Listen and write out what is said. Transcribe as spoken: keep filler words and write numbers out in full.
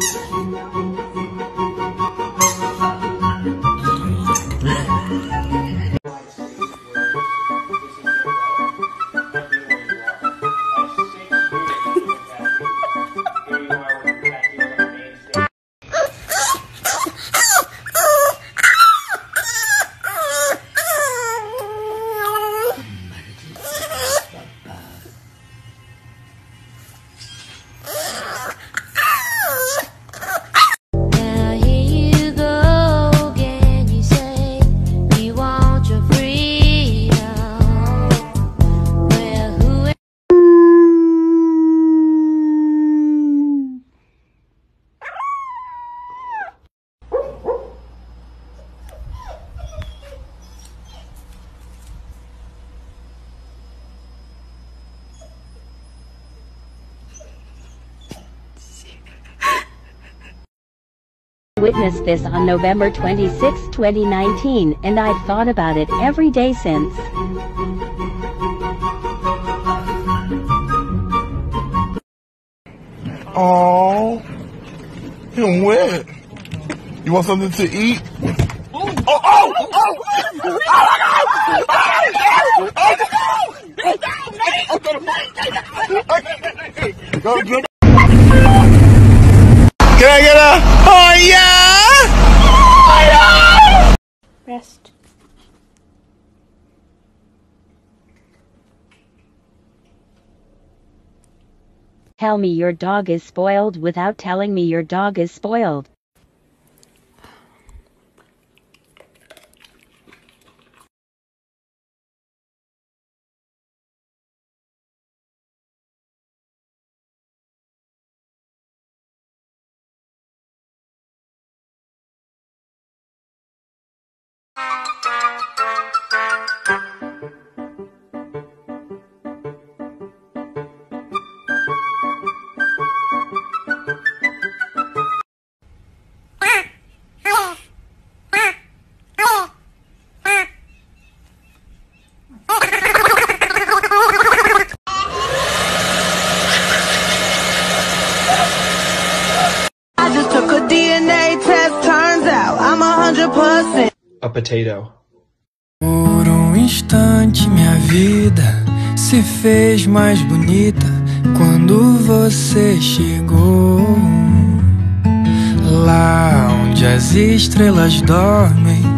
Witnessed this on November twenty-sixth, twenty nineteen, and I've thought about it every day since. Oh, you're wet. You want something to eat? Oh, oh, oh, oh, oh my God! Can I get a oh yeah? Oh, yeah! Rest. Tell me your dog is spoiled without telling me your dog is spoiled. A potato. Por um instante minha vida se fez mais bonita quando você chegou. Lá onde as estrelas dormem,